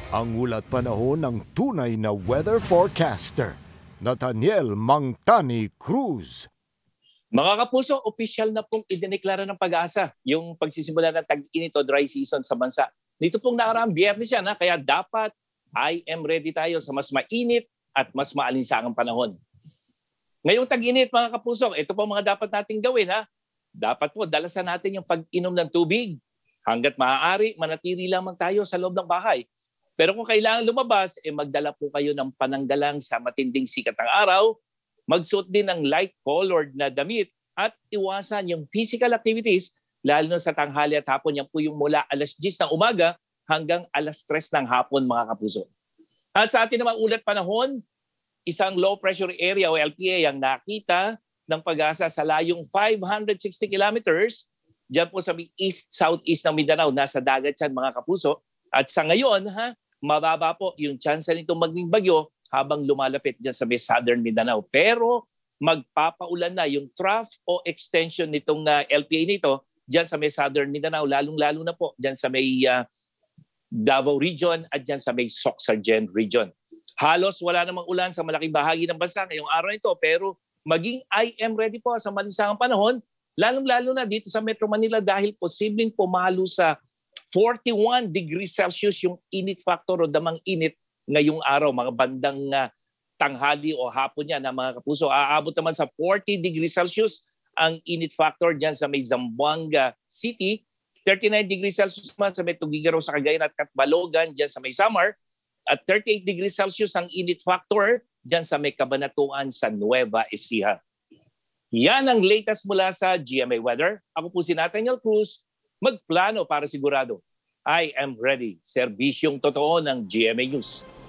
Ang ulat panahon ng tunay na weather forecaster, Nathaniel Mangtani Cruz. Mga kapuso, opisyal na pong idineklara ng Pag-asa yung pagsisimula ng tag-init o dry season sa bansa. Dito pong nakaraang Biyernes yan, kaya dapat I am ready tayo sa mas mainit at mas maalinsangang panahon. Ngayong tag-init mga kapuso, ito po mga dapat nating gawin. Dapat po dalasan natin yung pag-inom ng tubig. Hanggat maaari, manatili lamang tayo sa loob ng bahay. Pero kung kailangan lumabas, magdala po kayo ng pananggalang sa matinding sikat ng araw, magsuot din ng light-colored na damit at iwasan yung physical activities lalo na sa tanghali at hapon. Yan po yung mula alas 10 ng umaga hanggang alas 3 ng hapon mga kapuso. At sa atin namang ulat panahon, isang low pressure area o LPA ang nakita ng Pag-asa sa layong 560 kilometers dyan po sa east-southeast ng Mindanao. Nasa dagat yan mga kapuso. At sa ngayon, mababa po yung chance nitong maging bagyo habang lumalapit dyan sa may southern Mindanao. Pero magpapaulan na yung trough o extension nitong LPA nito dyan sa may southern Mindanao, lalong-lalo na po dyan sa may Davao region at dyan sa may Sorsogon region. Halos wala namang ulan sa malaking bahagi ng bansa ngayong araw nito, pero maging I am ready po sa malinsangang panahon, lalong-lalo na dito sa Metro Manila dahil posibleng pumalo sa 41 degrees Celsius yung init factor o damang init ngayong araw, mga bandang tanghali o hapon yan na mga kapuso. Aabot naman sa 40 degrees Celsius ang init factor dyan sa may Zamboanga City, 39 degrees Celsius naman sa may Tugigaraw sa Cagayan at Catbalogan dyan sa may Samar, at 38 degrees Celsius ang init factor dyan sa may Cabanatuan sa Nueva Ecija. Yan ang latest mula sa GMA Weather. Ako po si Nathaniel Cruz. Magplano para sigurado. I am ready. Serbisyong totoo ng GMA News.